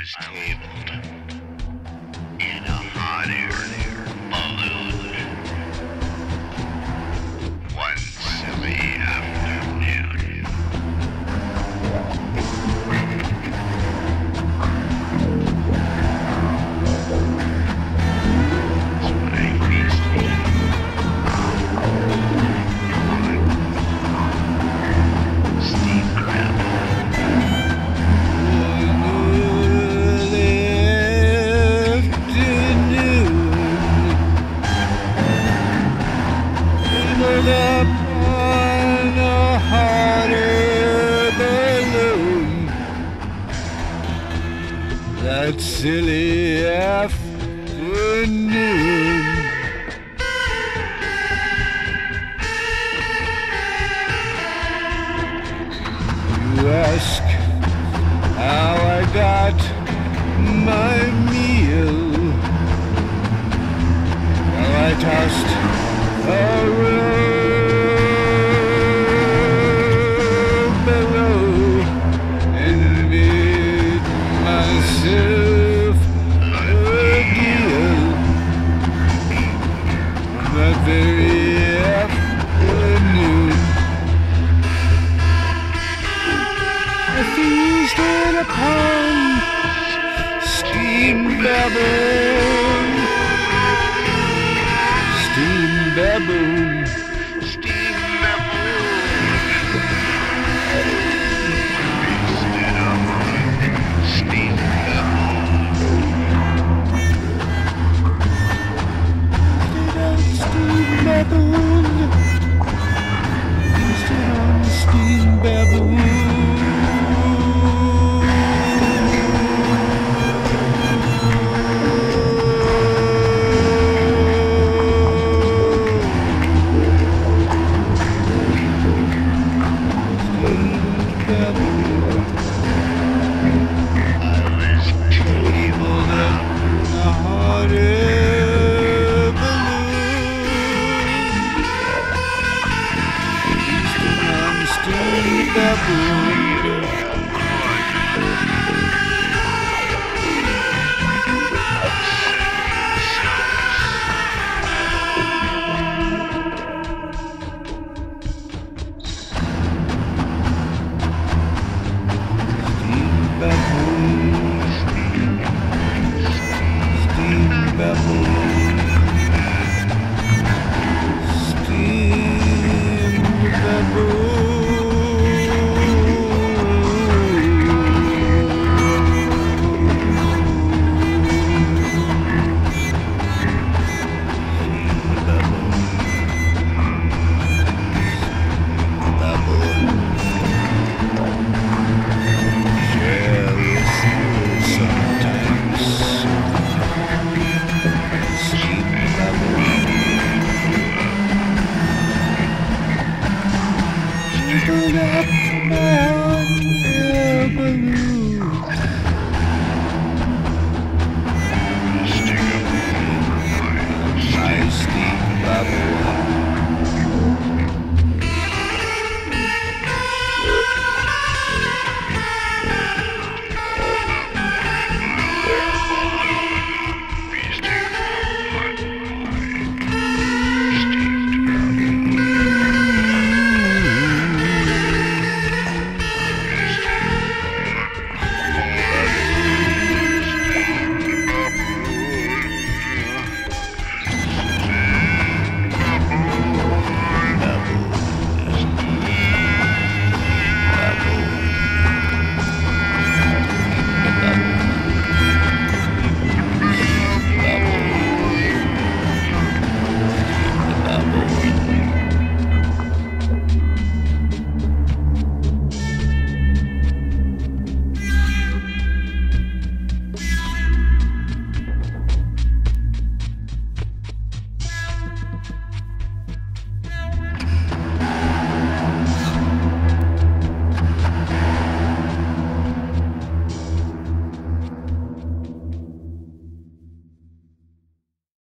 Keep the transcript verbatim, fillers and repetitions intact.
was tabled in a hot air balloon one silly afternoon. That's when I feasted on steamed crab. Up on a hot air balloon, that silly afternoon. You ask how I got my meal. Well, I tossed a rope below and made myself a deal that very afternoon. I feasted upon steamed baboon, steamed baboon, Steamed baboon. Feasted upon steamed steamed baboon, feasted on steamed baboon. Steamed baboon.